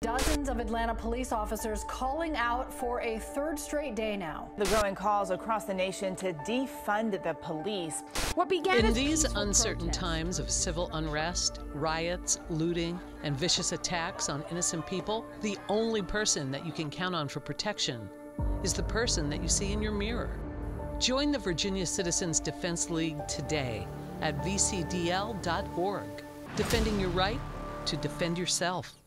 Dozens of Atlanta police officers calling out for a third straight day now. The growing calls across the nation to defund the police. What began in as these peaceful uncertain protests. times of civil unrest, riots, looting, and vicious attacks on innocent people, the only person that you can count on for protection is the person that you see in your mirror. Join the Virginia Citizens Defense League today at vcdl.org, defending your right to defend yourself.